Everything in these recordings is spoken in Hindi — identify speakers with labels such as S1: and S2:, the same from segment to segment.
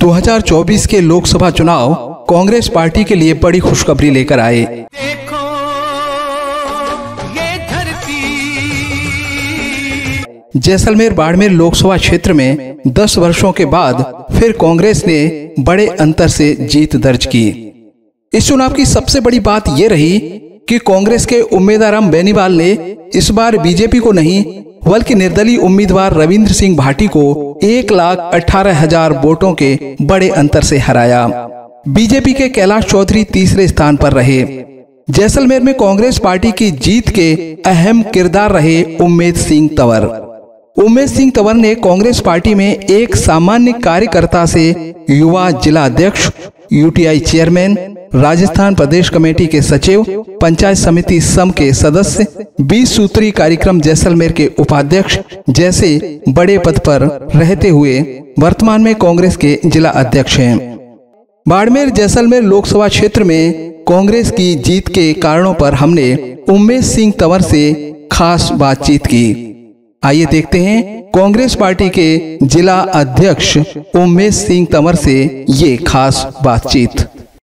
S1: 2024 के लोकसभा चुनाव कांग्रेस पार्टी के लिए बड़ी खुशखबरी लेकर आए।
S2: देखो ये धरती।
S1: जैसलमेर बाड़मेर लोकसभा क्षेत्र में 10 वर्षों के बाद फिर कांग्रेस ने बड़े अंतर से जीत दर्ज की। इस चुनाव की सबसे बड़ी बात यह रही कि कांग्रेस के उम्मीदवार राम बेनीवाल ने इस बार बीजेपी को नहीं बल्कि निर्दलीय उम्मीदवार रविंद्र सिंह भाटी को 1,18,000 वोटों के बड़े अंतर से हराया। बीजेपी के कैलाश चौधरी तीसरे स्थान पर रहे। जैसलमेर में कांग्रेस पार्टी की जीत के अहम किरदार रहे उम्मेद सिंह तंवर। उम्मेद सिंह तंवर ने कांग्रेस पार्टी में एक सामान्य कार्यकर्ता से युवा जिला अध्यक्ष, यूटीआई चेयरमैन, राजस्थान प्रदेश कमेटी के सचिव, पंचायत समिति सम के सदस्य, 20 सूत्री कार्यक्रम जैसलमेर के उपाध्यक्ष जैसे बड़े पद पर रहते हुए वर्तमान में कांग्रेस के जिला अध्यक्ष हैं। बाड़मेर जैसलमेर लोकसभा क्षेत्र में कांग्रेस की जीत के कारणों पर हमने उम्मेद सिंह तंवर से खास बातचीत की। आइए देखते हैं कांग्रेस पार्टी के जिला अध्यक्ष उम्मेद सिंह तंवर से ये खास बातचीत।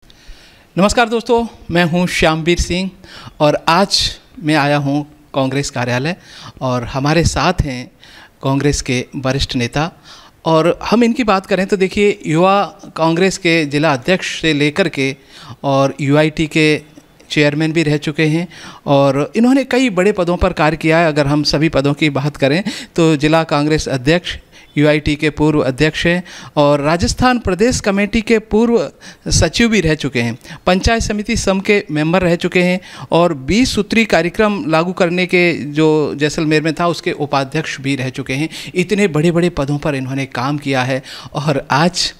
S3: नमस्कार दोस्तों, मैं हूं श्यामवीर सिंह और आज मैं आया हूं कांग्रेस कार्यालय और हमारे साथ हैं कांग्रेस के वरिष्ठ नेता। और हम इनकी बात करें तो देखिए, युवा कांग्रेस के जिला अध्यक्ष से लेकर के और यूआईटी के चेयरमैन भी रह चुके हैं और इन्होंने कई बड़े पदों पर कार्य किया है। अगर हम सभी पदों की बात करें तो जिला कांग्रेस अध्यक्ष, यूआईटी के पूर्व अध्यक्ष हैं और राजस्थान प्रदेश कमेटी के पूर्व सचिव भी रह चुके हैं, पंचायत समिति सम के मेंबर रह चुके हैं और 20 सूत्री कार्यक्रम लागू करने के जो जैसलमेर में था उसके उपाध्यक्ष भी रह चुके हैं। इतने बड़े बड़े पदों पर इन्होंने काम किया है और आज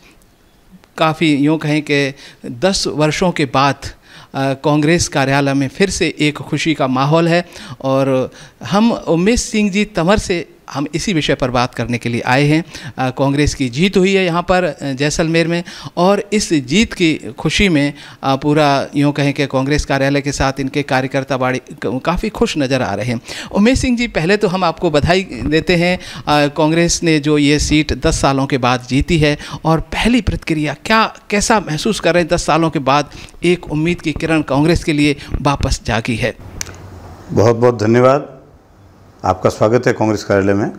S3: काफ़ी यूँ कहें कि 10 वर्षों के बाद कांग्रेस कार्यालय में फिर से एक खुशी का माहौल है और हम उम्मेद सिंह जी तंवर से हम इसी विषय पर बात करने के लिए आए हैं। कांग्रेस की जीत हुई है यहाँ पर जैसलमेर में और इस जीत की खुशी में पूरा यूँ कहें कि कांग्रेस कार्यालय के साथ इनके कार्यकर्ता बाड़ी काफ़ी खुश नज़र आ रहे हैं। उम्मेद सिंह जी, पहले तो हम आपको बधाई देते हैं। कांग्रेस ने जो ये सीट 10 सालों के बाद जीती है और पहली प्रतिक्रिया कैसा महसूस कर रहे हैं 10 सालों के बाद एक उम्मीद की किरण कांग्रेस के लिए वापस जागी है?
S4: बहुत बहुत धन्यवाद, आपका स्वागत है कांग्रेस कार्यालय में।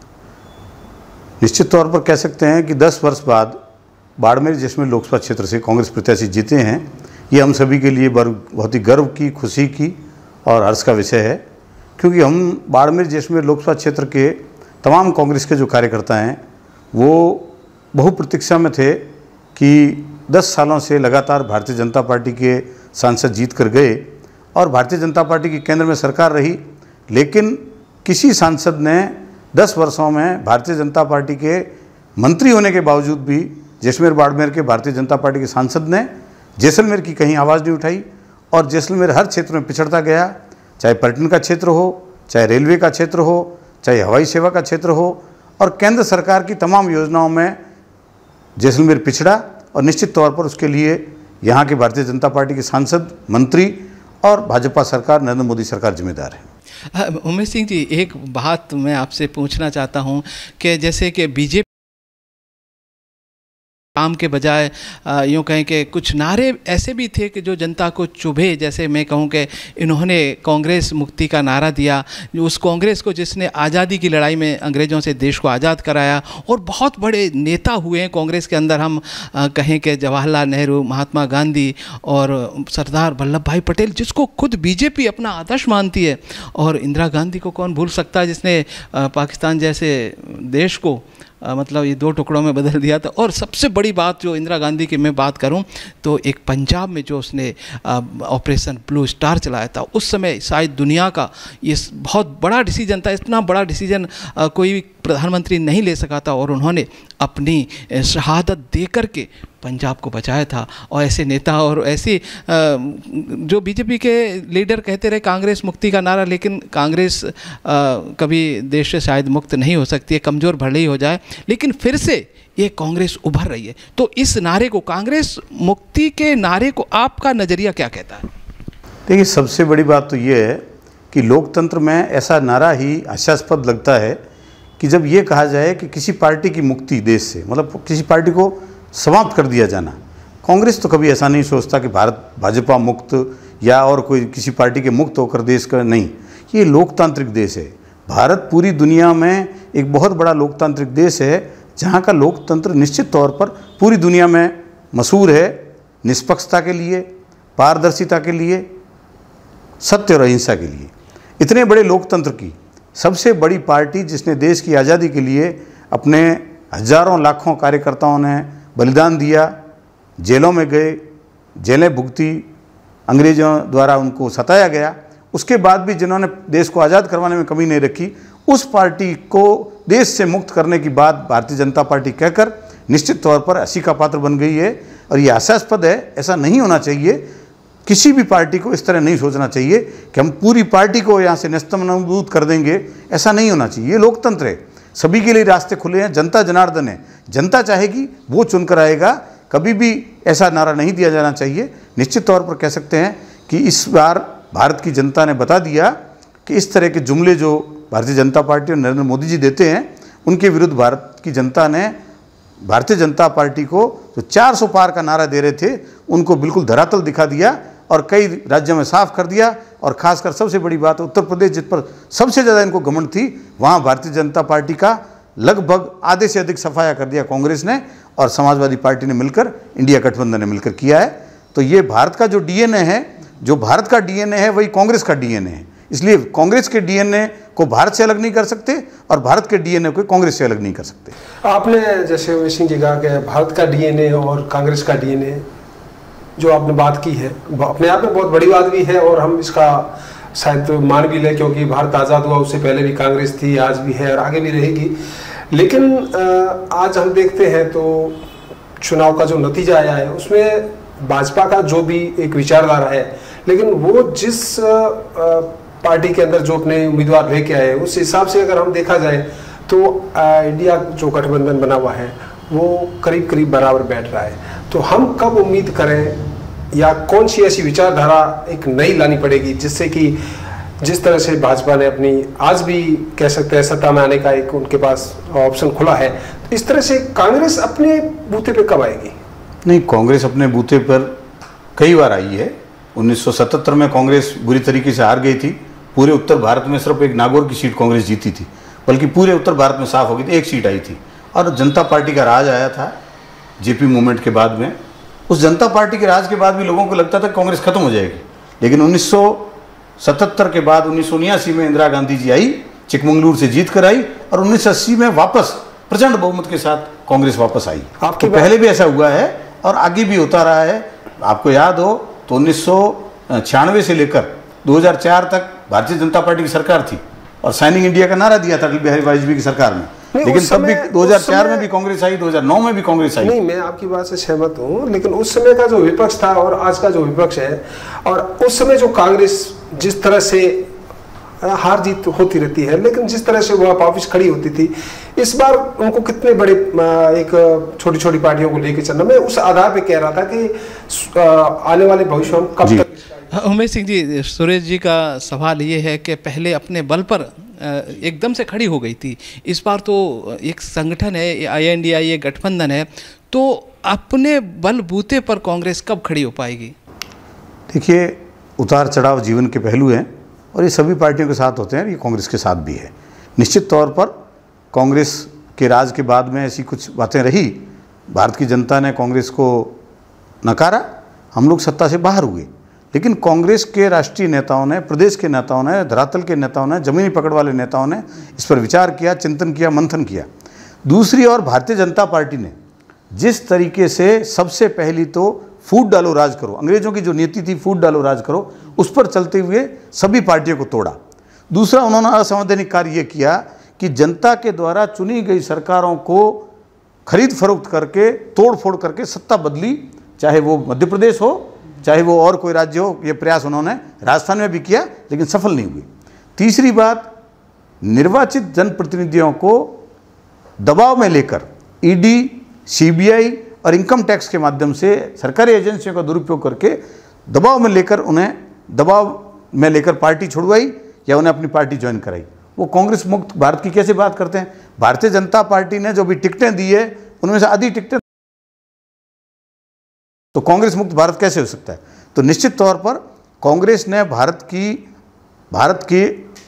S4: निश्चित तौर पर कह सकते हैं कि 10 वर्ष बाद बाड़मेर जैसलमेर लोकसभा क्षेत्र से कांग्रेस प्रत्याशी जीते हैं। ये हम सभी के लिए बहुत ही गर्व की, खुशी की और हर्ष का विषय है, क्योंकि हम बाड़मेर जैसलमेर लोकसभा क्षेत्र के तमाम कांग्रेस के जो कार्यकर्ता हैं वो बहु प्रतीक्षा में थे कि 10 सालों से लगातार भारतीय जनता पार्टी के सांसद जीत कर गए और भारतीय जनता पार्टी की केंद्र में सरकार रही, लेकिन किसी सांसद ने 10 वर्षों में भारतीय जनता पार्टी के मंत्री होने के बावजूद भी जैसलमेर बाड़मेर के भारतीय जनता पार्टी के सांसद ने जैसलमेर की कहीं आवाज़ नहीं उठाई और जैसलमेर हर क्षेत्र में पिछड़ता गया, चाहे पर्यटन का क्षेत्र हो, चाहे रेलवे का क्षेत्र हो, चाहे हवाई सेवा का क्षेत्र हो और केंद्र सरकार की तमाम योजनाओं में जैसलमेर पिछड़ा और निश्चित तौर पर उसके लिए यहाँ के भारतीय जनता पार्टी के सांसद, मंत्री और भाजपा सरकार, नरेंद्र मोदी सरकार जिम्मेदार है।
S3: उमेश सिंह जी, एक बात मैं आपसे पूछना चाहता हूं कि जैसे कि बीजेपी काम के बजाय यूँ कहें कि कुछ नारे ऐसे भी थे कि जो जनता को चुभे, जैसे मैं कहूँ कि इन्होंने कांग्रेस मुक्ति का नारा दिया, उस कांग्रेस को जिसने आज़ादी की लड़ाई में अंग्रेज़ों से देश को आज़ाद कराया और बहुत बड़े नेता हुए हैं कांग्रेस के अंदर। हम कहें कि जवाहरलाल नेहरू, महात्मा गांधी और सरदार वल्लभ भाई पटेल, जिसको खुद बीजेपी अपना आदर्श मानती है, और इंदिरा गांधी को कौन भूल सकता है, जिसने पाकिस्तान जैसे देश को मतलब ये 2 टुकड़ों में बदल दिया था। और सबसे बड़ी बात जो इंदिरा गांधी की मैं बात करूं तो एक पंजाब में जो उसने ऑपरेशन ब्लू स्टार चलाया था, उस समय शायद दुनिया का ये बहुत बड़ा डिसीजन था। इतना बड़ा डिसीजन कोई प्रधानमंत्री नहीं ले सका था और उन्होंने अपनी शहादत दे कर के पंजाब को बचाया था। और ऐसे नेता और ऐसे जो बीजेपी के लीडर कहते रहे कांग्रेस मुक्ति का नारा, लेकिन कांग्रेस कभी देश से शायद मुक्त नहीं हो सकती है, कमज़ोर भले ही हो जाए, लेकिन फिर से ये कांग्रेस उभर रही है। तो इस नारे को, कांग्रेस मुक्ति के नारे को, आपका नज़रिया क्या कहता है?
S4: देखिए, सबसे बड़ी बात तो ये है कि लोकतंत्र में ऐसा नारा ही हास्यास्पद लगता है कि जब ये कहा जाए कि किसी पार्टी की मुक्ति देश से, मतलब किसी पार्टी को समाप्त कर दिया जाना। कांग्रेस तो कभी ऐसा नहीं सोचता कि भारत भाजपा मुक्त या और कोई किसी पार्टी के मुक्त होकर देश का, नहीं, ये लोकतांत्रिक देश है। भारत पूरी दुनिया में एक बहुत बड़ा लोकतांत्रिक देश है, जहाँ का लोकतंत्र निश्चित तौर पर पूरी दुनिया में मशहूर है, निष्पक्षता के लिए, पारदर्शिता के लिए, सत्य और अहिंसा के लिए। इतने बड़े लोकतंत्र की सबसे बड़ी पार्टी जिसने देश की आज़ादी के लिए अपने हजारों लाखों कार्यकर्ताओं ने बलिदान दिया, जेलों में गए, जेलें भुगती, अंग्रेज़ों द्वारा उनको सताया गया, उसके बाद भी जिन्होंने देश को आज़ाद करवाने में कमी नहीं रखी, उस पार्टी को देश से मुक्त करने की बात भारतीय जनता पार्टी कहकर निश्चित तौर पर हंसी का पात्र बन गई है। और ये हास्यास्पद है, ऐसा नहीं होना चाहिए। किसी भी पार्टी को इस तरह नहीं सोचना चाहिए कि हम पूरी पार्टी को यहाँ से नेस्तनाबूद कर देंगे, ऐसा नहीं होना चाहिए। ये लोकतंत्र है, सभी के लिए रास्ते खुले हैं, जनता जनार्दन है, जनता चाहेगी वो चुनकर आएगा। कभी भी ऐसा नारा नहीं दिया जाना चाहिए। निश्चित तौर पर कह सकते हैं कि इस बार भारत की जनता ने बता दिया कि इस तरह के जुमले जो भारतीय जनता पार्टी और नरेंद्र मोदी जी देते हैं, उनके विरुद्ध भारत की जनता ने भारतीय जनता पार्टी को जो 400 पार का नारा दे रहे थे, उनको बिल्कुल धरातल दिखा दिया और कई राज्यों में साफ कर दिया। और खासकर सबसे बड़ी बात, उत्तर प्रदेश जिस पर सबसे ज़्यादा इनको घमंड थी, वहाँ भारतीय जनता पार्टी का लगभग आधे से अधिक सफाया कर दिया कांग्रेस ने और समाजवादी पार्टी ने मिलकर, इंडिया गठबंधन ने मिलकर किया है। तो ये भारत का जो डीएनए है, जो भारत का डीएनए है, वही कांग्रेस का डीएनए है। इसलिए कांग्रेस के डीएनए को भारत से अलग नहीं कर सकते और भारत के डीएनए को कांग्रेस से अलग नहीं कर सकते।
S2: आपने जैसे उमेश सिंह जी कहा कि भारत का डीएनए और कांग्रेस का डीएनए जो आपने बात की है, अपने आप में बहुत बड़ी बात भी है और हम इसका शायद मान भी लें, क्योंकि भारत आज़ाद हुआ उससे पहले भी कांग्रेस थी, आज भी है और आगे भी रहेगी। लेकिन आज हम देखते हैं तो चुनाव का जो नतीजा आया है उसमें भाजपा का जो भी एक विचारधारा है, लेकिन वो जिस पार्टी के अंदर जो अपने उम्मीदवार लेके आए, उस हिसाब से अगर हम देखा जाए तो इंडिया जो गठबंधन बना हुआ है वो करीब करीब बराबर बैठ रहा है। तो हम कब उम्मीद करें या कौन सी ऐसी विचारधारा एक नई लानी पड़ेगी जिससे कि जिस तरह से भाजपा ने अपनी आज भी कह सकते हैं सत्ता में आने का एक उनके पास ऑप्शन खुला है, तो इस तरह से कांग्रेस अपने बूते पे कब आएगी?
S4: नहीं, कांग्रेस अपने बूते पर कई बार आई है। 1977 में कांग्रेस बुरी तरीके से हार गई थी। पूरे उत्तर भारत में सिर्फ एक नागौर की सीट कांग्रेस जीती थी, बल्कि पूरे उत्तर भारत में साफ हो गई थी, एक सीट आई थी। और जनता पार्टी का राज आया था जेपी मूवमेंट के बाद में। उस जनता पार्टी के राज के बाद भी लोगों को लगता था कांग्रेस खत्म हो जाएगी, लेकिन 1977 के बाद 1979 में इंदिरा गांधी जी आई, चिकमंगलूर से जीत कर आई और 1980 में वापस प्रचंड बहुमत के साथ कांग्रेस वापस आई। आपके तो पहले भी ऐसा हुआ है और आगे भी होता रहा है। आपको याद हो तो 1996 से लेकर 2004 तक भारतीय जनता पार्टी की सरकार थी और साइनिंग इंडिया का नारा दिया था अटल बिहारी वाजपेयी की सरकार में, लेकिन तब भी 2004 में भी कांग्रेस आई, 2009 में भी कांग्रेस आई।
S2: नहीं, मैं आपकी बात से सहमत हूँ, लेकिन उस समय का जो विपक्ष था और आज का जो विपक्ष है, और उस समय जो कांग्रेस जिस तरह से हार जीत होती रहती है, लेकिन जिस तरह से वह वापस खड़ी होती थी, इस बार उनको कितने बड़े एक छोटी छोटी पार्टियों को लेकर चलना, मैं उस आधार पे कह रहा था कि आने वाले भविष्य में कब तक।
S3: उमेश सिंह जी, सुरेश जी का सवाल ये है कि पहले अपने बल पर एकदम से खड़ी हो गई थी, इस बार तो एक संगठन है, INDI ये गठबंधन है, तो अपने बलबूते पर कांग्रेस कब खड़ी हो पाएगी?
S4: देखिए, उतार चढ़ाव जीवन के पहलू हैं और ये सभी पार्टियों के साथ होते हैं, ये कांग्रेस के साथ भी है। निश्चित तौर पर कांग्रेस के राज के बाद में ऐसी कुछ बातें रही, भारत की जनता ने कांग्रेस को नकारा, हम लोग सत्ता से बाहर हुए, लेकिन कांग्रेस के राष्ट्रीय नेताओं ने, प्रदेश के नेताओं ने, धरातल के नेताओं ने, जमीनी पकड़ वाले नेताओं ने इस पर विचार किया, चिंतन किया, मंथन किया। दूसरी ओर भारतीय जनता पार्टी ने जिस तरीके से सबसे पहली तो फूट डालो राज करो, अंग्रेजों की जो नीति थी फूट डालो राज करो, उस पर चलते हुए सभी पार्टियों को तोड़ा। दूसरा, उन्होंने असंवैधानिक कार्य ये किया कि जनता के द्वारा चुनी गई सरकारों को खरीद फरोख्त करके, तोड़ फोड़ करके सत्ता बदली, चाहे वो मध्य प्रदेश हो, चाहे वो और कोई राज्य हो। ये प्रयास उन्होंने राजस्थान में भी किया, लेकिन सफल नहीं हुई। तीसरी बात, निर्वाचित जनप्रतिनिधियों को दबाव में लेकर ED, CBI और इनकम टैक्स के माध्यम से सरकारी एजेंसियों का दुरुपयोग करके दबाव में लेकर पार्टी छुड़वाई या उन्हें अपनी पार्टी ज्वाइन कराई। वो कांग्रेस मुक्त भारत की कैसे बात करते हैं? भारतीय जनता पार्टी ने जो भी टिकटें दी है, उनमें से आधी टिकटें तो कांग्रेस मुक्त भारत कैसे हो सकता है? तो निश्चित तौर पर कांग्रेस ने भारत के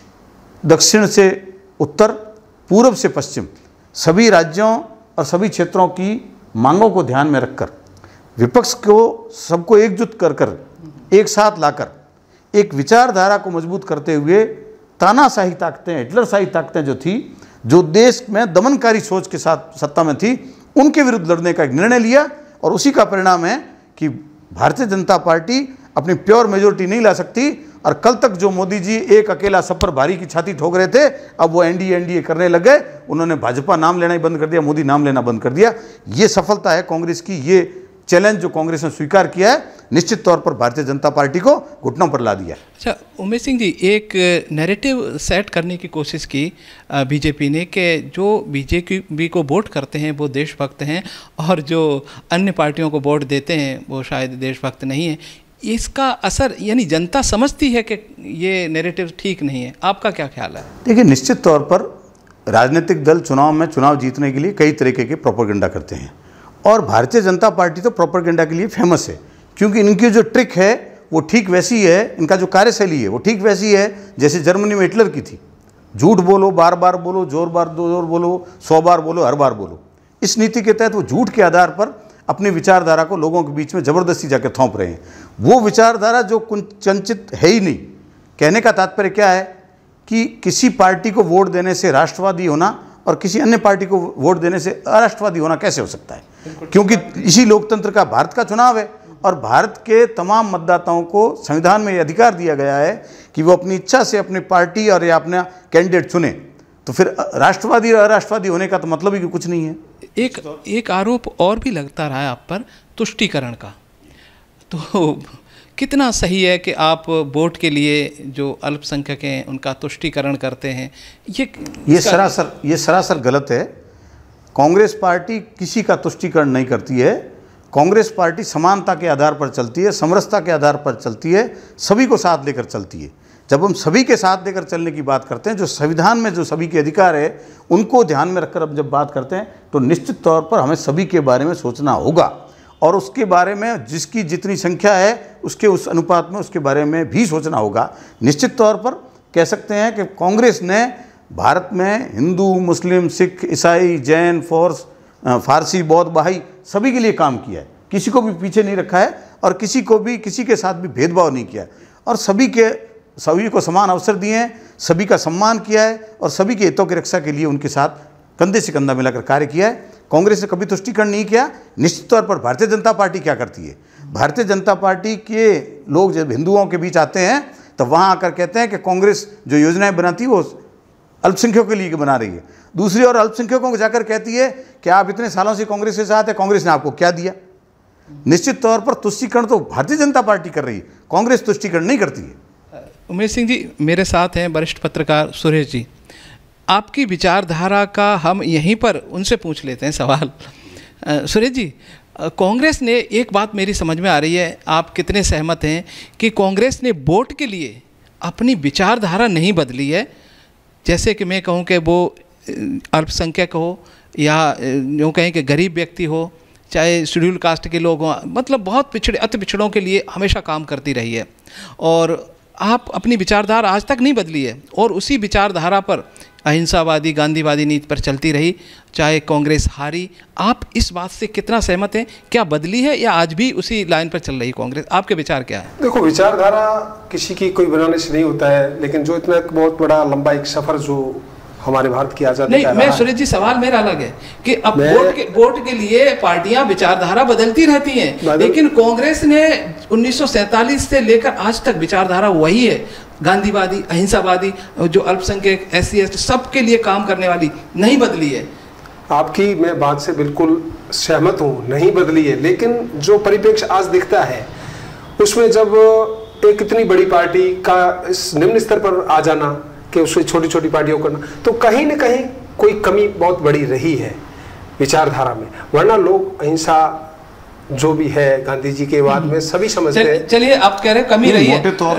S4: दक्षिण से उत्तर, पूर्व से पश्चिम सभी राज्यों और सभी क्षेत्रों की मांगों को ध्यान में रखकर विपक्ष को सबको एकजुट कर एक साथ लाकर एक विचारधारा को मजबूत करते हुए तानाशाही ताकतें, हिटलरशाही ताकतें जो थी, जो देश में दमनकारी सोच के साथ सत्ता में थी, उनके विरुद्ध लड़ने का एक निर्णय लिया। और उसी का परिणाम है कि भारतीय जनता पार्टी अपनी प्योर मेजोरिटी नहीं ला सकती। और कल तक जो मोदी जी एक अकेला सब पर भारी की छाती ठोक रहे थे, अब वो एनडीए करने लग गए। उन्होंने भाजपा नाम लेना ही बंद कर दिया, मोदी नाम लेना बंद कर दिया। ये सफलता है कांग्रेस की। ये चैलेंज जो कांग्रेस ने स्वीकार किया है, निश्चित तौर पर भारतीय जनता पार्टी को घुटनों पर ला दिया।
S3: अच्छा उमेश सिंह जी, एक नैरेटिव सेट करने की कोशिश की बीजेपी ने कि जो बीजेपी को वोट करते हैं वो देशभक्त हैं और जो अन्य पार्टियों को वोट देते हैं वो शायद देशभक्त नहीं है। इसका असर यानी जनता समझती है कि ये नैरेटिव ठीक नहीं है। आपका क्या ख्याल है?
S4: देखिए, निश्चित तौर पर राजनीतिक दल चुनाव जीतने के लिए कई तरीके के प्रोपेगेंडा करते हैं और भारतीय जनता पार्टी तो प्रोपेगेंडा के लिए फेमस है, क्योंकि इनकी जो ट्रिक है वो ठीक वैसी है, इनका जो कार्यशैली है वो ठीक वैसी है जैसे जर्मनी में हिटलर की थी। झूठ बोलो, बार बार बोलो, जोर बोलो, 100 बार बोलो, हर बार बोलो। इस नीति के तहत वो झूठ के आधार पर अपनी विचारधारा को लोगों के बीच में ज़बरदस्ती जाकर थोप रहे हैं। वो विचारधारा जो कुंचित है ही नहीं। कहने का तात्पर्य क्या है कि किसी पार्टी को वोट देने से राष्ट्रवादी होना और किसी अन्य पार्टी को वोट देने से अराष्ट्रवादी होना कैसे हो सकता है? क्योंकि इसी लोकतंत्र का भारत का चुनाव है और भारत के तमाम मतदाताओं को संविधान में यह अधिकार दिया गया है कि वो अपनी इच्छा से अपनी पार्टी और या अपना कैंडिडेट चुने। तो फिर राष्ट्रवादी और अराष्ट्रवादी होने का तो मतलब ही कुछ नहीं है।
S3: एक आरोप और भी लगता रहा है आप पर, तुष्टीकरण का। तो कितना सही है कि आप वोट के लिए जो अल्पसंख्यक हैं उनका तुष्टीकरण करते हैं? ये
S4: सरासर गलत है। कांग्रेस पार्टी किसी का तुष्टीकरण नहीं करती है। कांग्रेस पार्टी समानता के आधार पर चलती है, समरसता के आधार पर चलती है, सभी को साथ लेकर चलती है। जब हम सभी के साथ लेकर चलने की बात करते हैं, जो संविधान में जो सभी के अधिकार है उनको ध्यान में रखकर अब जब बात करते हैं, तो निश्चित तौर पर हमें सभी के बारे में सोचना होगा और उसके बारे में जिसकी जितनी संख्या है उसके उस अनुपात में उसके बारे में भी सोचना होगा। निश्चित तौर पर कह सकते हैं कि कांग्रेस ने भारत में हिंदू, मुस्लिम, सिख, ईसाई, जैन, फारसी, बौद्ध, बहाई सभी के लिए काम किया है। किसी को भी पीछे नहीं रखा है और किसी के साथ भी भेदभाव नहीं किया है और सभी को समान अवसर दिए हैं, सभी का सम्मान किया है और सभी के हितों की रक्षा के लिए उनके साथ कंधे से कंधा मिलाकर कार्य किया है। कांग्रेस ने कभी तुष्टीकरण नहीं किया। निश्चित तौर पर भारतीय जनता पार्टी क्या करती है? भारतीय जनता पार्टी के लोग जब हिंदुओं के बीच आते हैं तो वहाँ आकर कहते हैं कि कांग्रेस जो योजनाएं बनाती है वो अल्पसंख्यकों के लिए बना रही है। दूसरी ओर अल्पसंख्यकों को जाकर कहती है कि आप इतने सालों से कांग्रेस के साथ है, कांग्रेस ने आपको क्या दिया? निश्चित तौर पर तुष्टीकरण तो भारतीय जनता पार्टी कर रही है, कांग्रेस तुष्टीकरण नहीं करती है।
S3: उमेश सिंह जी मेरे साथ हैं वरिष्ठ पत्रकार सुरेश जी। आपकी विचारधारा का हम यहीं पर उनसे पूछ लेते हैं सवाल। सुरेश जी, कांग्रेस ने एक बात मेरी समझ में आ रही है, आप कितने सहमत हैं कि कांग्रेस ने वोट के लिए अपनी विचारधारा नहीं बदली है? जैसे कि मैं कहूँ कि वो अल्पसंख्यक हो या यूँ कहें कि गरीब व्यक्ति हो, चाहे शेड्यूल कास्ट के लोग हों, मतलब बहुत पिछड़े अति पिछड़ों के लिए हमेशा काम करती रही है और आप अपनी विचारधारा आज तक नहीं बदली है और उसी विचारधारा पर अहिंसावादी गांधीवादी नीति पर चलती रही, चाहे कांग्रेस हारी। आप इस बात से कितना सहमत हैं? क्या बदली है या आज भी उसी लाइन पर चल रही कांग्रेस? आपके विचार क्या है?
S2: देखो, विचारधारा किसी की कोई बनाने से नहीं होता है, लेकिन जो इतना बहुत बड़ा लंबा एक सफर जो हमारे भारत की आजादी
S3: नहीं, मैं सुरेश जी सवाल मेरा अलग है कि अब वोट के लिए पार्टियां विचारधारा बदलती रहती हैं, लेकिन कांग्रेस ने 1947 से लेकर आज तक विचारधारा वही है, गांधीवादी, अहिंसावादी, जो अल्पसंख्यक, SC ST सबके लिए काम करने वाली, नहीं बदली है।
S2: आपकी मैं बात से बिल्कुल सहमत हूँ, नहीं बदली है, लेकिन जो परिप्रेक्ष्य आज दिखता है उसमें जब एक इतनी बड़ी पार्टी का इस निम्न स्तर पर आ जाना कि उससे छोटी छोटी पार्टियों करना, तो कहीं न कहीं कोई कमी बहुत बड़ी रही है विचारधारा में। वरना लोग अहिंसा जो भी है गांधी जी के बाद में सभी समझते हैं।
S3: चलिए, आप कह रहे हैं कमी रही है।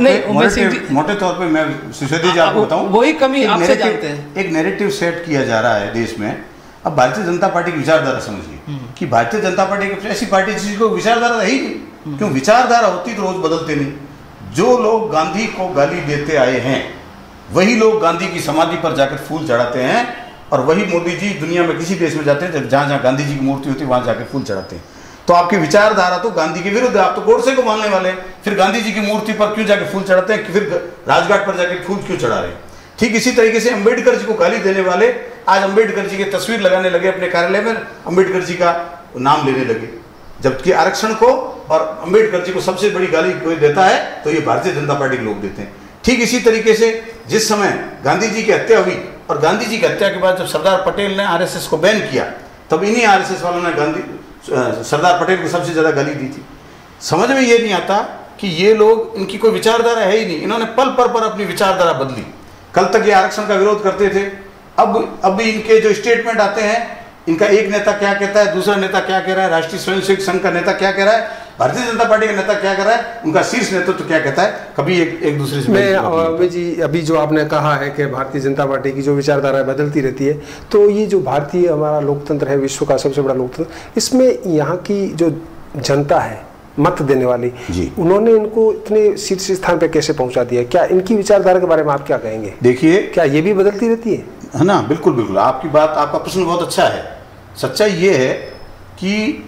S4: मोटे तौर पे मैं सुशेदी जी आपको बताऊं,
S3: वही कमी आपसे जानते हैं।
S4: एक नैरेटिव सेट किया जा रहा है देश में अब भारतीय जनता पार्टी की विचारधारा समझिए कि भारतीय जनता पार्टी एक ऐसी पार्टी जिसकी कोई विचारधारा है ही नहीं। क्यों विचारधारा होती तो रोज बदलते नहीं। जो लोग गांधी को गाली देते आए हैं वही लोग गांधी की समाधि पर जाकर फूल चढ़ाते हैं, और वही मोदी जी दुनिया में किसी देश में जाते हैं जहां जहां गांधी जी की मूर्ति होती है वहां जाकर फूल चढ़ाते हैं। तो आपकी विचारधारा तो गांधी के विरुद्ध है। आप तो गोडसे को मानने वाले हैं, फिर गांधी जी की मूर्ति पर क्यों जाके फूल चढ़ाते हैं, फिर राजघाट पर जाके फूल क्यों चढ़ा रहे हैं। ठीक इसी तरीके से अंबेडकर जी को गाली देने वाले आज अंबेडकर जी की तस्वीर लगाने लगे अपने कार्यालय में, अंबेडकर जी का नाम लेने लगे, जबकि आरक्षण को और अंबेडकर जी को सबसे बड़ी गाली कोई देता है तो ये भारतीय जनता पार्टी के लोग देते हैं। ठीक इसी तरीके से जिस समय गांधी जी की हत्या हुई और गांधी जी की हत्या के बाद जब सरदार पटेल ने आरएसएस को बैन किया, तब इन्हीं आरएसएस वालों ने सरदार पटेल को सबसे ज्यादा गाली दी थी। समझ में ये नहीं आता कि ये लोग, इनकी कोई विचारधारा है ही नहीं। इन्होंने पल पर अपनी विचारधारा बदली। कल तक ये आरक्षण का विरोध करते थे, अब इनके जो स्टेटमेंट आते हैं, इनका एक नेता क्या कहता है, दूसरा नेता क्या कह रहा है, राष्ट्रीय स्वयंसेवक संघ का नेता क्या कह रहा है, भारतीय जनता पार्टी का नेता क्या कर रहा है, उनका शीर्ष नेतृत्व तो क्या कहता है, कभी एक दूसरे से।
S2: मैं जी अभी जो आपने कहा है कि भारतीय जनता पार्टी की जो विचारधारा बदलती रहती है, तो ये जो भारतीय हमारा लोकतंत्र है, विश्व का सबसे बड़ा लोकतंत्र, इसमें यहाँ की जो जनता है मत देने वाली, उन्होंने इनको इतने शीर्ष स्थान पे कैसे पहुंचा दिया? क्या इनकी विचारधारा के बारे में आप क्या कहेंगे?
S4: देखिए,
S2: क्या ये भी बदलती रहती है
S4: ना? बिल्कुल बिल्कुल, आपकी बात, आपका प्रश्न बहुत अच्छा है। सच्चाई ये है कि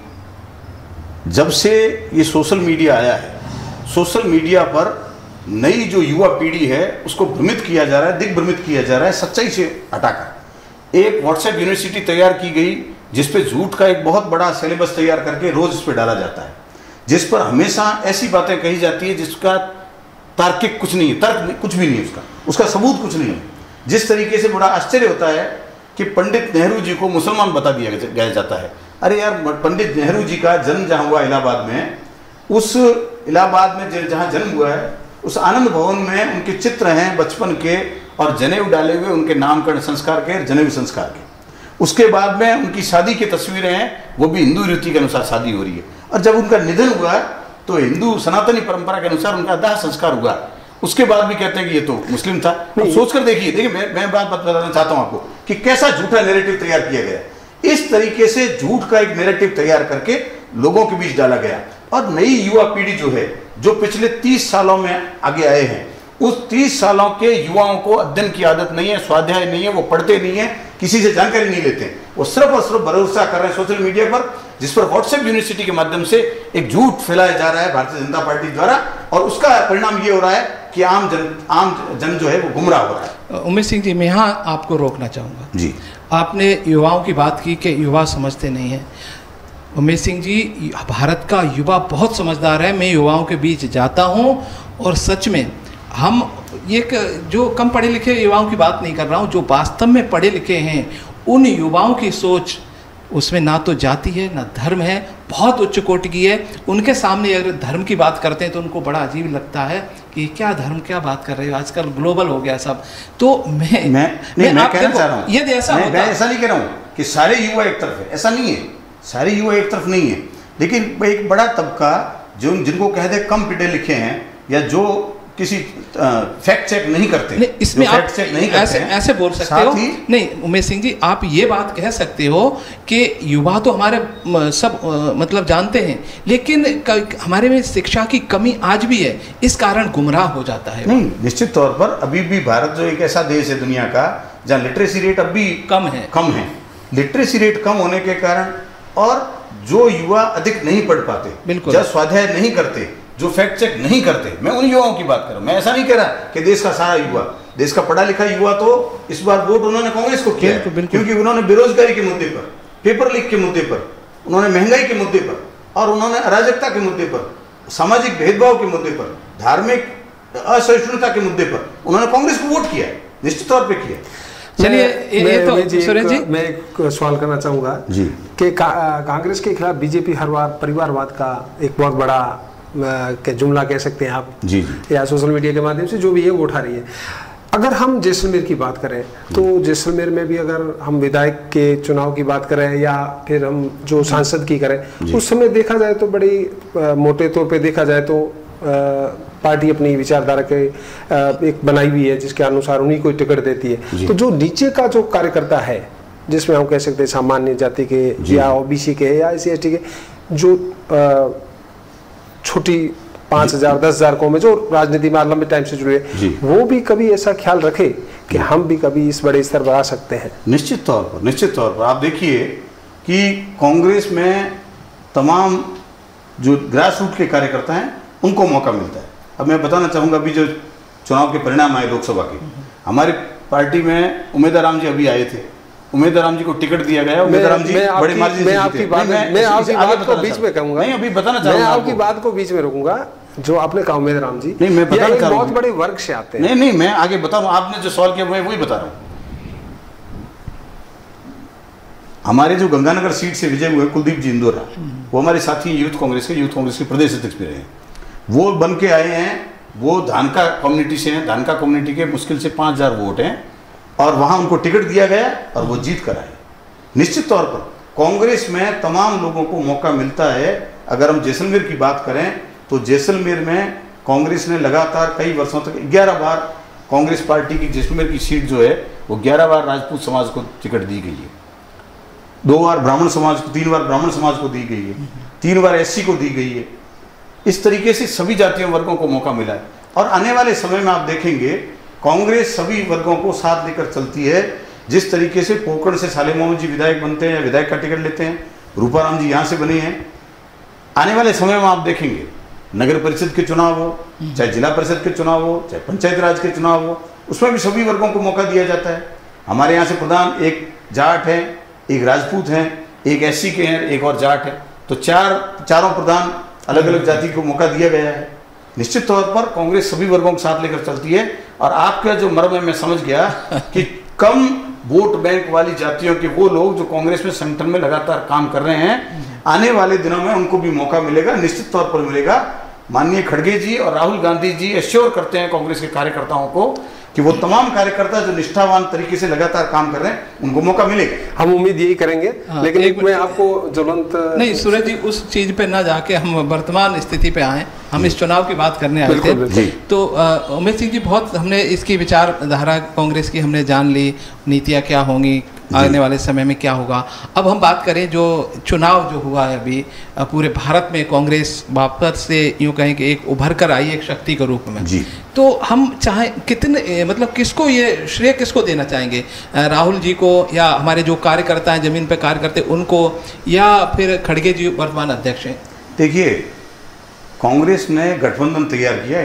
S4: जब से ये सोशल मीडिया आया है, सोशल मीडिया पर नई जो युवा पीढ़ी है उसको भ्रमित किया जा रहा है, दिग्भ्रमित किया जा रहा है सच्चाई से हटाकर। एक व्हाट्सएप यूनिवर्सिटी तैयार की गई जिसपे झूठ का एक बहुत बड़ा सिलेबस तैयार करके रोज इस पर डाला जाता है, जिस पर हमेशा ऐसी बातें कही जाती है जिसका तार्किक कुछ नहीं है, तर्क कुछ भी नहीं है, उसका सबूत कुछ नहीं है। जिस तरीके से बड़ा आश्चर्य होता है कि पंडित नेहरू जी को मुसलमान बता दिया जाता है। अरे यार, पंडित नेहरू जी का जन्म जहाँ हुआ इलाहाबाद में, उस इलाहाबाद में जहाँ जन्म हुआ है, उस आनंद भवन में उनके चित्र हैं बचपन के, और जनेऊ डाले हुए उनके नामकरण संस्कार के, जनेऊ संस्कार के। उसके बाद में उनकी शादी की तस्वीरें हैं, वो भी हिंदू रीति के अनुसार शादी हो रही है। और जब उनका निधन हुआ तो हिंदू सनातनी परंपरा के अनुसार उनका दाह संस्कार हुआ। उसके बाद भी कहते हैं कि ये तो मुस्लिम था। सोचकर देखिए, मैं बात बताना चाहता हूं आपको कि कैसा झूठा नैरेटिव तैयार किया गया। इस तरीके से झूठ का एक नैरेटिव तैयार करके लोगों के बीच डाला गया। और नई युवा पीढ़ी जो है, जो पिछले 30 सालों में आगे आए हैं, उस 30 सालों के युवाओं को अध्ययन की आदत नहीं है, स्वाध्याय नहीं है, वो पढ़ते नहीं है, किसी से जानकारी नहीं लेते हैं। वो सिर्फ और सिर्फ भरोसा कर रहे हैं सोशल मीडिया पर, जिस पर व्हाट्सएप यूनिवर्सिटी के माध्यम से एक झूठ फैलाया जा रहा है भारतीय जनता पार्टी द्वारा, और उसका परिणाम ये हो रहा है कि आम जन जो है वो गुमराह हो रहा है।
S3: उमेश सिंह जी, मैं यहाँ आपको रोकना चाहूँगा
S4: जी।
S3: आपने युवाओं की बात की कि युवा समझते नहीं हैं। उमेश सिंह जी, भारत का युवा बहुत समझदार है। मैं युवाओं के बीच जाता हूँ और सच में हम एक जो कम पढ़े लिखे युवाओं की बात नहीं कर रहा हूँ, जो वास्तव में पढ़े लिखे हैं, उन युवाओं की सोच, उसमें ना तो जाति है ना धर्म है, बहुत उच्च कोटि की है। उनके सामने अगर धर्म की बात करते हैं तो उनको बड़ा अजीब लगता है कि क्या धर्म, क्या बात कर रहे हो, आजकल ग्लोबल हो गया सब। तो मैं कहना चाह रहा हूँ,
S4: यदि ऐसा मैं ऐसा नहीं कह रहा हूँ कि सारे युवा एक तरफ है, ऐसा नहीं है, सारे युवा एक तरफ नहीं है, लेकिन एक बड़ा तबका जो जिनको कह दे कम पढ़े लिखे हैं, या जो किसी फैक्ट चेक नहीं करते,
S3: नहीं, इसमें आप
S4: नहीं
S3: ऐसे बोल सकते हो। नहीं उमेश सिंह जी, आप ये बात कह सकते हो कि युवा तो हमारे सब मतलब जानते हैं, लेकिन हमारे में शिक्षा की कमी आज भी है, इस कारण गुमराह हो जाता है।
S4: नहीं, निश्चित तौर पर अभी भी भारत जो एक ऐसा देश है दुनिया का जहाँ लिटरेसी रेट अब भी कम है। लिटरेसी रेट कम होने के कारण, और जो युवा अधिक नहीं पढ़ पाते, बिल्कुल, जब स्वाध्याय नहीं करते, जो फैक्ट चेक नहीं करते, मैं उन युवाओं की बात कर रहा हूं। मैं ऐसा नहीं कह रहा कि देश का सारा युवा, देश का पढ़ा लिखा युवा तो इस बार वोट उन्होंने कांग्रेस को किया है, क्योंकि उन्होंने बेरोजगारी के मुद्दे पर, पेपर लीक के मुद्दे पर, उन्होंने महंगाई के मुद्दे पर, और उन्होंने अराजकता के मुद्दे पर, सामाजिक भेदभाव के मुद्दे पर, धार्मिक असहिष्णुता के मुद्दे पर उन्होंने कांग्रेस को वोट किया है, निश्चित तौर पर किया।
S2: चलिए, मैं एक सवाल करना चाहूंगा कि कांग्रेस के खिलाफ बीजेपी हर बार परिवारवाद का एक बहुत बड़ा के जुमला कह सकते हैं आप, जी, या सोशल मीडिया के माध्यम से जो भी है वो उठा रही है। अगर हम जैसलमेर की बात करें तो जैसलमेर में भी अगर हम विधायक के चुनाव की बात करें या फिर हम जो सांसद की करें, उस समय देखा जाए तो बड़ी मोटे तौर पे देखा जाए तो पार्टी अपनी विचारधारा के एक बनाई हुई है जिसके अनुसार उन्हीं को टिकट देती है। तो जो नीचे का जो कार्यकर्ता है जिसमें हम कह सकते हैं सामान्य जाति के या ओबीसी के या SC/ST के जो छोटी 5,000 10,000 कौमें जो राजनीति में लंबे टाइम से जुड़े, वो भी कभी ऐसा ख्याल रखे कि हम भी कभी इस बड़े स्तर पर आ सकते हैं?
S4: निश्चित तौर पर आप देखिए कि कांग्रेस में तमाम जो ग्रास रूट के कार्यकर्ता हैं उनको मौका मिलता है। अब मैं बताना चाहूँगा, अभी जो चुनाव के परिणाम आए लोकसभा के, हमारी पार्टी में उमेदवार राम जी अभी आए थे, उमेदवार राम जी को टिकट दिया गया, उमेदवार राम जी बड़े मार्जिन से जीते।
S2: मैं आपकी बात को बीच में कहूँगा,
S4: नहीं अभी बताना चाहूँगा,
S2: मैं आपकी बात को बीच में रोकूंगा। जो आपने कहा उमेदवार राम जी,
S4: नहीं मैं बताना चाह रहा हूँ,
S2: बहुत बड़े वर्ग से आते हैं।
S4: नहीं मैं आगे बता रहा हूँ, आपने जो सवाल किया मैं वही बता रहा हूँ। हमारे जो गंगानगर सीट से विजय हुए कुलदीप जी इंदौरा, वो हमारे साथी यूथ कांग्रेस के प्रदेश अध्यक्ष भी रहे हैं, वो बन के आए हैं, वो धानका कम्युनिटी से हैं, धानका कम्युनिटी के मुश्किल से 5,000 वोट हैं और वहां उनको टिकट दिया गया और वो जीत कर आए। निश्चित तौर पर कांग्रेस में तमाम लोगों को मौका मिलता है। अगर हम जैसलमेर की बात करें तो जैसलमेर में कांग्रेस ने लगातार कई वर्षों तक 11 बार कांग्रेस पार्टी की जैसलमेर की सीट जो है वो 11 बार राजपूत समाज को टिकट दी गई है, 2 बार ब्राह्मण समाज को, 3 बार ब्राह्मण समाज को दी गई है, 3 बार SC को दी गई है। इस तरीके से सभी जातियों वर्गों को मौका मिला है और आने वाले समय में आप देखेंगे कांग्रेस सभी वर्गों को साथ लेकर चलती है। जिस तरीके से पोकरण से साले मोहम्मद जी विधायक बनते हैं या विधायक का टिकट लेते हैं, रूपाराम जी यहाँ से बने हैं, आने वाले समय में आप देखेंगे नगर परिषद के चुनाव हो, चाहे जिला परिषद के चुनाव हो, चाहे पंचायत राज के चुनाव हो, उसमें भी सभी वर्गों को मौका दिया जाता है। हमारे यहाँ से प्रधान एक जाट है, एक राजपूत हैं, एक SC के हैं, एक और जाट है, तो चारों प्रधान अलग अलग जाति को मौका दिया गया है। निश्चित तौर पर कांग्रेस सभी वर्गों के साथ लेकर चलती है और आपका जो मर्म है मैं समझ गया कि कम वोट बैंक वाली जातियों के वो लोग जो कांग्रेस में संगठन में लगातार काम कर रहे हैं, आने वाले दिनों में उनको भी मौका मिलेगा, निश्चित तौर पर मिलेगा। माननीय खड़गे जी और राहुल गांधी जी एश्योर करते हैं कांग्रेस के कार्यकर्ताओं को कि वो तमाम कार्यकर्ता जो निष्ठावान तरीके से लगातार काम कर रहे हैं उनको मौका मिलेगा।
S2: हम उम्मीद यही करेंगे। लेकिन एक मैं आपको ज्वलंत
S3: नहीं सूरज जी, उस चीज पे ना जाके हम वर्तमान स्थिति पे आए, हम इस चुनाव की बात करने आए थे। तो उमेश सिंह जी, बहुत हमने इसकी विचारधारा कांग्रेस की हमने जान ली, नीतियाँ क्या होंगी, आने वाले समय में क्या होगा। अब हम बात करें जो चुनाव जो हुआ है अभी पूरे भारत में, कांग्रेस वापस से यूँ कहें कि एक उभर कर आई एक शक्ति के रूप में जी। तो हम चाहे कितने मतलब किसको ये श्रेय किसको देना चाहेंगे, राहुल जी को या हमारे जो कार्यकर्ता हैं जमीन पर कार्य करते उनको, या फिर खड़गे जी वर्तमान अध्यक्ष हैं?
S4: देखिए, कांग्रेस ने गठबंधन तैयार किया,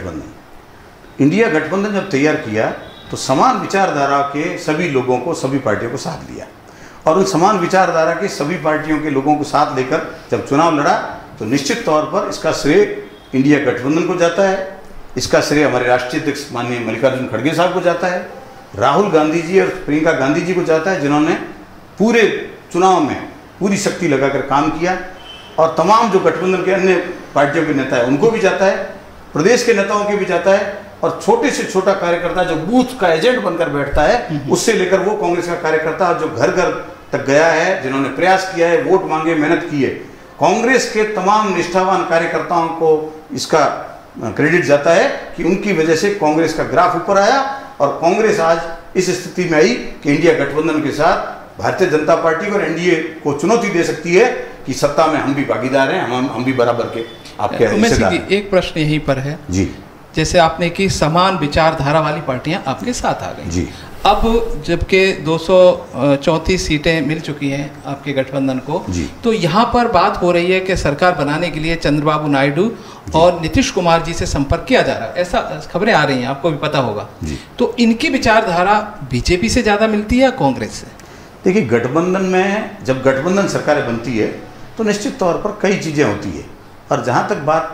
S4: इंडिया गठबंधन जब तैयार किया तो समान विचारधारा के सभी लोगों को, सभी पार्टियों को साथ लिया और उन समान विचारधारा के सभी पार्टियों के लोगों को साथ लेकर जब चुनाव लड़ा तो निश्चित तौर पर इसका श्रेय इंडिया गठबंधन को जाता है, इसका श्रेय हमारे राष्ट्रीय अध्यक्ष माननीय मल्लिकार्जुन खड़गे साहब को जाता है, राहुल गांधी जी और प्रियंका गांधी जी को जाता है, जिन्होंने पूरे चुनाव में पूरी शक्ति लगाकर काम किया, और तमाम जो गठबंधन के अन्य पार्टियों के नेता हैं उनको भी जाता है, प्रदेश के नेताओं के भी जाता है, और छोटे से छोटा कार्यकर्ता जो बूथ का एजेंट बनकर बैठता है उससे लेकर वो कांग्रेस का कार्यकर्ता जो घर घर तक गया है, जिन्होंने प्रयास किया है, वोट मांगे, मेहनत की है, कांग्रेस के तमाम निष्ठावान कार्यकर्ताओं को इसका क्रेडिट जाता है कि उनकी वजह से कांग्रेस का ग्राफ ऊपर आया और कांग्रेस आज इस स्थिति में आई कि इंडिया गठबंधन के साथ भारतीय जनता पार्टी और एनडीए को चुनौती दे सकती है कि सत्ता में हम भी भागीदार हैं, हम भी बराबर के आपके हिस्सेदार हैं।
S3: एक प्रश्न यहीं पर है
S4: जी,
S3: जैसे आपने की समान विचारधारा वाली पार्टियां आपके साथ आ गई जी, अब जबकि 234 सीटें मिल चुकी हैं आपके गठबंधन को जी, तो यहाँ पर बात हो रही है कि सरकार बनाने के लिए चंद्रबाबू नायडू और नीतीश कुमार जी से संपर्क किया जा रहा है, ऐसा खबरें आ रही हैं, आपको भी पता होगा जी। तो इनकी विचारधारा बीजेपी से ज़्यादा मिलती है या कांग्रेस से?
S4: देखिए, गठबंधन में जब गठबंधन सरकारें बनती है तो निश्चित तौर पर कई चीज़ें होती है, और जहाँ तक बात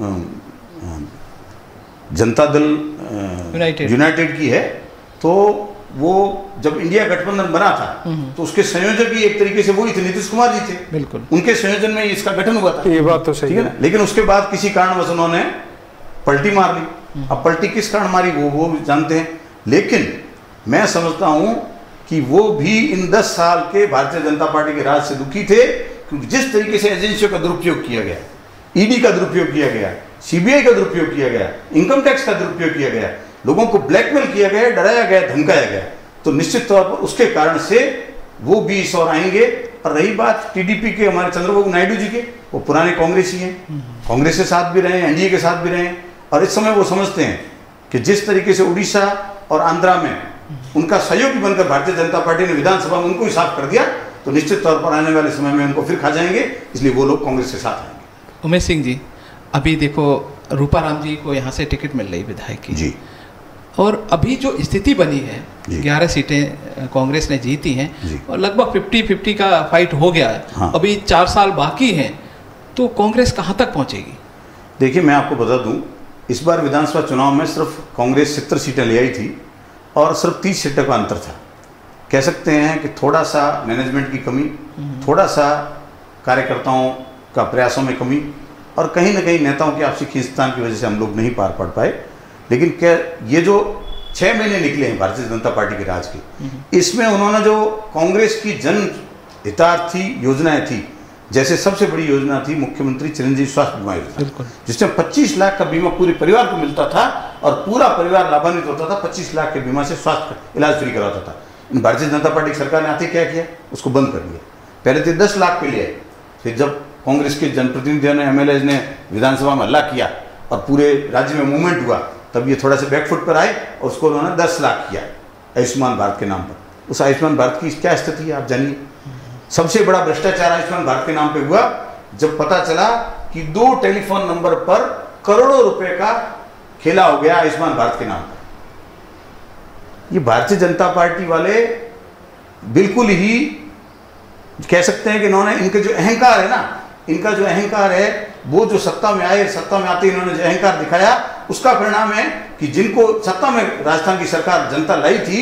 S4: जनता दल यूनाइटेड की है तो वो जब इंडिया गठबंधन बना था तो उसके संयोजक भी एक तरीके से वही थे, नीतीश कुमार जी थे, बिल्कुल उनके संयोजन में इसका गठन हुआ था।
S2: ये बात तो सही है ना,
S4: लेकिन उसके बाद किसी कारणवश उन्होंने पलटी मार ली। अब पलटी किस कारण मारी वो जानते हैं, लेकिन मैं समझता हूं कि वो भी इन 10 साल के भारतीय जनता पार्टी के राज से दुखी थे, क्योंकि जिस तरीके से एजेंसियों का दुरुपयोग किया गया, ईडी का दुरुपयोग किया गया, सीबीआई का दुरुपयोग किया गया, इनकम टैक्स का दुरुपयोग किया गया, लोगों को ब्लैकमेल किया गया, डराया गया, धमकाया गया, तो निश्चित तौर पर उसके कारण से वो 20 और आएंगे। और रही बात टीडीपी के, हमारे चंद्रबाबू नायडू जी के, वो पुराने कांग्रेसी हैं, कांग्रेस के साथ भी रहे, एनडीए के साथ भी रहे, और इस समय वो समझते हैं कि जिस तरीके से उड़ीसा और आंध्रा में उनका सहयोगी बनकर भारतीय जनता पार्टी ने विधानसभा में उनको ही साफ कर दिया, तो निश्चित तौर पर आने वाले समय में उनको फिर खा जाएंगे, इसलिए वो लोग कांग्रेस के साथ आएंगे।
S3: उमेश सिंह जी, अभी देखो रूपाराम जी को यहाँ से टिकट मिल रही विधायक की
S4: जी,
S3: और अभी जो स्थिति बनी है 11 सीटें कांग्रेस ने जीती हैं और लगभग 50-50 का फाइट हो गया है।
S4: हाँ।
S3: अभी 4 साल बाकी हैं, तो कांग्रेस कहाँ तक पहुँचेगी?
S4: देखिए, मैं आपको बता दूं, इस बार विधानसभा चुनाव में सिर्फ कांग्रेस 70 सीटें ले आई थी और सिर्फ 30 सीटों का अंतर था। कह सकते हैं कि थोड़ा सा मैनेजमेंट की कमी, थोड़ा सा कार्यकर्ताओं का प्रयासों में कमी, और कहीं ना कहीं नेताओं के आपसी खींचतान की वजह से हम लोग नहीं पार पड़ पाए। लेकिन क्या ये जो 6 महीने निकले हैं भारतीय जनता पार्टी के राज के, इसमें उन्होंने जो कांग्रेस की जन हितार्थी योजनाएं थी, जैसे सबसे बड़ी योजना थी मुख्यमंत्री चिरंजीवी स्वास्थ्य बीमा योजना, जिसमें 25 लाख का बीमा पूरे परिवार को मिलता था और पूरा परिवार लाभान्वित होता था। 25 लाख के बीमा से स्वास्थ्य इलाज फ्री कराता था। भारतीय जनता पार्टी की सरकार ने आते क्या किया, उसको बंद कर दिया। पहले तो 10 लाख पे लिए, फिर जब कांग्रेस के जनप्रतिनिधियों ने, एमएलए ने विधानसभा में हल्ला किया और पूरे राज्य में मूवमेंट हुआ, तब ये थोड़ा सा बैकफुट पर आए और उसको उन्होंने 10 लाख किया आयुष्मान भारत के नाम पर। उस आयुष्मान भारत की क्या स्थिति है आप जानिए। सबसे बड़ा भ्रष्टाचार आयुष्मान भारत के नाम पे हुआ जब पता चला कि 2 टेलीफोन नंबर पर करोड़ों रुपए का खेला हो गया आयुष्मान भारत के नाम पर। ये भारतीय जनता पार्टी वाले बिल्कुल ही कह सकते हैं कि इन्होंने, इनके जो अहंकार है ना, इनका जो अहंकार है वो जो सत्ता में आए, सत्ता में आते इन्होंने जो अहंकार दिखाया, उसका परिणाम है कि जिनको सत्ता में राजस्थान की सरकार जनता लाई थी,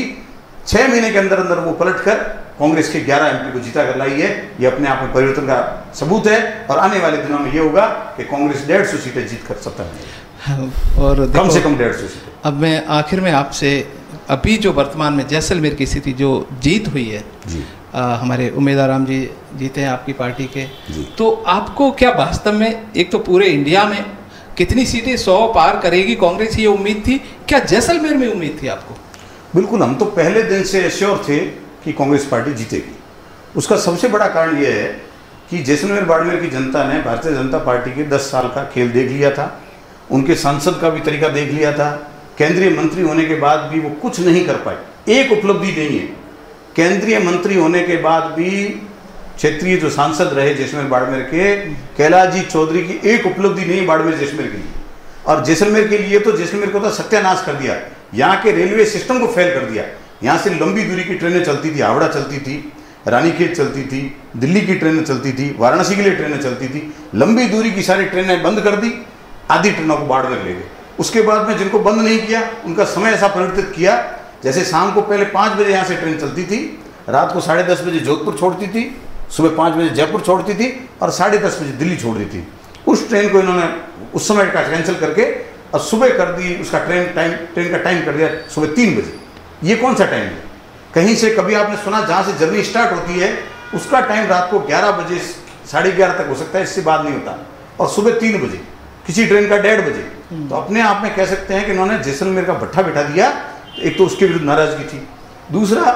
S4: 6 महीने के अंदर अंदर वो पलटकर कांग्रेस के 11 एमपी को जीता कर लाई है। ये अपने आप में परिवर्तन का सबूत है और आने वाले दिनों में ये होगा कि कांग्रेस 150 सीटें जीत कर सत्ता में, और कम से कम 150 सीटें।
S3: अब मैं आखिर में आपसे, अभी जो वर्तमान में जैसलमेर की स्थिति जो जीत हुई है
S4: जी,
S3: हमारे उमेदवार राम जी जीते हैं आपकी पार्टी के, तो आपको क्या वास्तव में, एक तो पूरे इंडिया में कितनी सीटें 100 पार करेगी कांग्रेस, ये उम्मीद थी क्या? जैसलमेर में उम्मीद थी आपको?
S4: बिल्कुल, हम तो पहले दिन से श्योर थे कि कांग्रेस पार्टी जीतेगी। उसका सबसे बड़ा कारण यह है कि जैसलमेर बाड़मेर की जनता ने भारतीय जनता पार्टी के 10 साल का खेल देख लिया था, उनके सांसद का भी तरीका देख लिया था। केंद्रीय मंत्री होने के बाद भी वो कुछ नहीं कर पाए, एक उपलब्धि नहीं है। केंद्रीय मंत्री होने के बाद भी क्षेत्रीय जो सांसद रहे जैसलमेर बाड़मेर के, कैलाश जी चौधरी की एक उपलब्धि नहीं बाड़मेर जैसलमेर के लिए, और जैसलमेर के लिए तो जैसलमेर को तो सत्यानाश कर दिया। यहाँ के रेलवे सिस्टम को फेल कर दिया। यहाँ से लंबी दूरी की ट्रेनें चलती थी, हावड़ा चलती थी, रानीखेत चलती थी, दिल्ली की ट्रेनें चलती थी, वाराणसी के लिए ट्रेनें चलती थी। लंबी दूरी की सारी ट्रेनें बंद कर दी, आधी ट्रेनों को बाड़मेर ले गए। उसके बाद में जिनको बंद नहीं किया उनका समय ऐसा परिवर्तित किया, जैसे शाम को पहले 5 बजे यहाँ से ट्रेन चलती थी, रात को 10:30 बजे जोधपुर छोड़ती थी, सुबह 5 बजे जयपुर छोड़ती थी और 10:30 बजे दिल्ली छोड़ दी थी। उस ट्रेन को इन्होंने उस समय का कैंसिल करके और सुबह कर दी, उसका ट्रेन का टाइम कर दिया सुबह 3 बजे। ये कौन सा टाइम है? कहीं से कभी आपने सुना जहाँ से जर्नी स्टार्ट होती है उसका टाइम रात को 11 बजे 11:30 तक हो सकता है, इससे बाद नहीं होता, और सुबह 3 बजे, किसी ट्रेन का 1:30 बजे। तो अपने आप में कह सकते हैं कि इन्होंने जैसलमेर का भट्ठा बिठा दिया। एक तो उसके विरुद्ध नाराजगी थी, दूसरा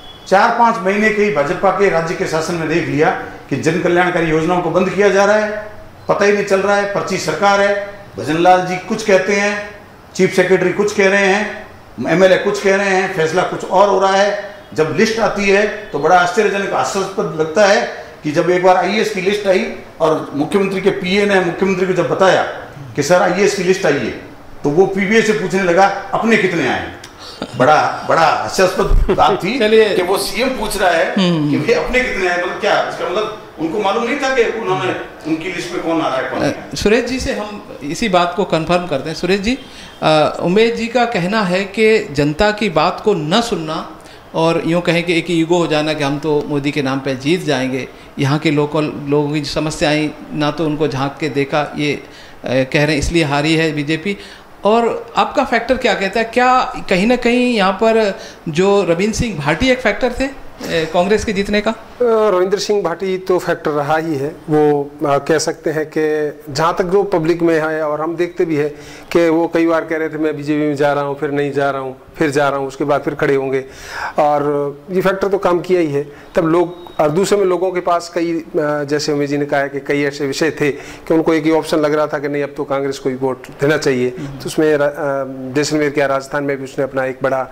S4: 4-5 महीने के ही भाजपा के राज्य के शासन में देख लिया कि जन कल्याणकारी योजनाओं को बंद किया जा रहा है, पता ही नहीं चल रहा है, पर्ची सरकार है। भजनलाल जी कुछ कहते हैं, चीफ सेक्रेटरी कुछ कह रहे हैं, एमएलए कुछ कह रहे हैं, फैसला कुछ और हो रहा है। जब लिस्ट आती है तो बड़ा आश्चर्यजनक, हास्यास्पद लगता है कि जब एक बार आईएएस की लिस्ट आई और मुख्यमंत्री के पीए ने मुख्यमंत्री को जब बताया कि सर आईएएस की लिस्ट आई है, तो वो पीबीए से पूछने लगा अपने कितने आए। बड़ा हास्यास्पद बात थी कि वो सीएम पूछ रहा है कि भाई अपने कितने आए, मतलब क्या इसका मतलब उनको मालूम नहीं था कि उन्होंने उनकी लिस्ट में कौन आ रहा है कौन नहीं।
S3: सुरेश जी से हम इसी बात को कंफर्म करते हैं। सुरेश जी, उमेश जी का कहना है कि जनता की बात को न सुनना और यूँ कहें कि एक ईगो हो जाना कि हम तो मोदी के नाम पे जीत जाएंगे, यहाँ के लोकल लोगों की समस्याएं ना तो उनको झांक के देखा, ये कह रहे हैं इसलिए हारी है बीजेपी। और आपका फैक्टर क्या कहता है, क्या कहीं ना कहीं यहाँ पर जो रविंद्र सिंह भाटी एक फैक्टर थे कांग्रेस के जीतने का?
S2: रविंद्र सिंह भाटी तो फैक्टर रहा ही है। वो कह सकते हैं कि जहाँ तक जो पब्लिक में है, और हम देखते भी है कि वो कई बार कह रहे थे मैं बीजेपी में जा रहा हूँ, फिर नहीं जा रहा हूँ, फिर जा रहा हूँ, उसके बाद फिर खड़े होंगे, और ये फैक्टर तो काम किया ही है। तब लोग, और दूसरे में लोगों के पास कई, जैसे उमेश जी ने कहा है कि कई ऐसे विषय थे कि उनको एक ही ऑप्शन लग रहा था कि नहीं अब तो कांग्रेस को ही वोट देना चाहिए। तो उसमें जैसलमेर क्या राजस्थान में भी उसने अपना एक बड़ा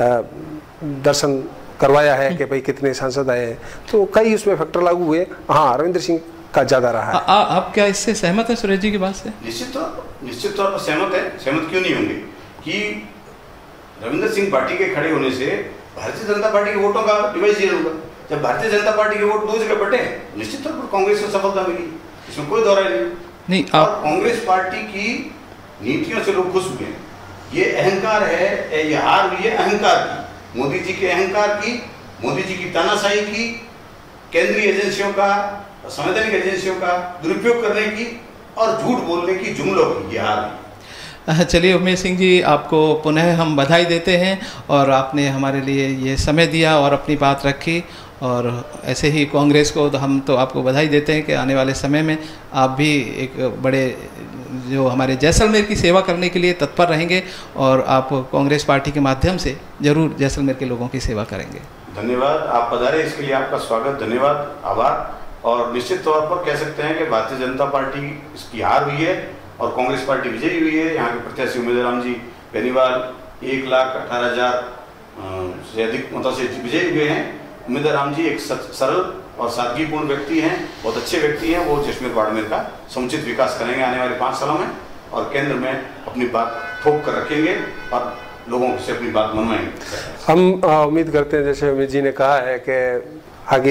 S2: दर्शन करवाया है कि भाई कितने सांसद आए हैं, तो कई उसमें फैक्टर लागू हुए। हाँ, रविंद्र सिंह का ज़्यादा रहा है।
S3: आप क्या इससे सहमत है सुरेश जी की बात से?
S4: निश्चित तौर पर सहमत है। सहमत क्यों नहीं होंगे कि रविंद्र सिंह पार्टी के खड़े होने से भारतीय जनता पार्टी के वोटों का डिवाइजन होगा। जब भारतीय जनता पार्टी के वोट दो जगह बटे, निश्चित तौर पर कांग्रेस को सफलता मिली, इसमें कोई दौरा नहीं। और कांग्रेस पार्टी की नीतियों से लोग खुश हुए हैं। ये अहंकार है, ये हार हुई है अहंकार की, मोदी जी के अहंकार की, मोदी जी की तानाशाही की, केंद्रीय एजेंसियों का, संवैधानिक एजेंसियों का दुरुपयोग करने की और झूठ बोलने की जुमलों की ये हार है।
S3: चलिए उमेश सिंह जी, आपको पुनः हम बधाई देते हैं, और आपने हमारे लिए ये समय दिया और अपनी बात रखी, और ऐसे ही कांग्रेस को तो हम तो आपको बधाई देते हैं कि आने वाले समय में आप भी एक बड़े जो हमारे जैसलमेर की सेवा करने के लिए तत्पर रहेंगे, और आप कांग्रेस पार्टी के माध्यम से जरूर जैसलमेर के लोगों की सेवा करेंगे।
S4: धन्यवाद, आप पधारे, इसके लिए आपका स्वागत, धन्यवाद, आभार। और निश्चित तौर पर कह सकते हैं कि भारतीय जनता पार्टी इसकी हार हुई है और कांग्रेस पार्टी विजयी हुई है। यहाँ के प्रत्याशी उमेदवार राम जी पहली बार 1,18,000 से अधिक मतों से विजयी हुए हैं। उमेदवार राम जी एक सरल और सादगीपूर्ण व्यक्ति हैं, बहुत अच्छे व्यक्ति हैं। वो जैसलमेर बाड़मेर का समुचित विकास करेंगे आने वाले 5 सालों में, और केंद्र में अपनी बात ठोक कर रखेंगे और लोगों से अपनी बात मनवाएंगे।
S2: हम उम्मीद करते हैं, जैसे उमेश जी ने कहा है कि आगे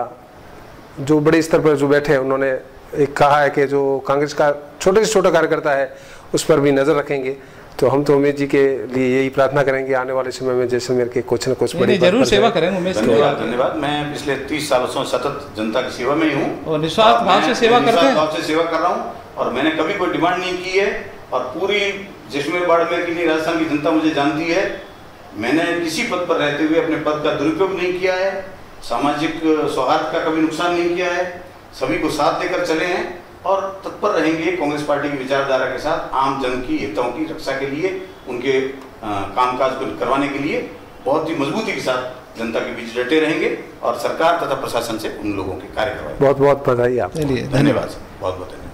S2: जो बड़े स्तर पर जो बैठे हैं, उन्होंने एक कहा है कि जो कांग्रेस का छोटे से छोटा कार्यकर्ता है उस पर भी नज़र रखेंगे। तो हम तो उमेश जी के लिए यही प्रार्थना करेंगे आने वाले समय में जैसलमेर के कुछ न कुछ बड़ी
S3: जरूर सेवा करेंगे उमेश।
S4: धन्यवाद। मैं पिछले 30 सालों से सतत जनता की सेवा में ही हूँ
S3: और निस्वार्थ भाव से सेवा करते हैं।
S4: निस्वार्थ भाव से सेवा कर रहा हूँ, और मैंने कभी कोई डिमांड नहीं की है, और पूरी जैसलमेर बाड़मेर की नहीं, राजस्थान की जनता मुझे जानती है। मैंने किसी पद पर रहते हुए अपने पद का दुरुपयोग नहीं किया है, सामाजिक सौहार्द का कभी नुकसान नहीं किया है, सभी को साथ लेकर चले हैं और तत्पर रहेंगे कांग्रेस पार्टी की विचारधारा के साथ आम जन की हितों की रक्षा के लिए, उनके कामकाज को करवाने के लिए बहुत ही मजबूती के साथ जनता के बीच डटे रहेंगे और सरकार तथा प्रशासन से उन लोगों के कार्य करवाएंगे।
S2: बहुत बहुत बधाई आपको।
S4: धन्यवाद, बहुत बहुत धन्यवाद।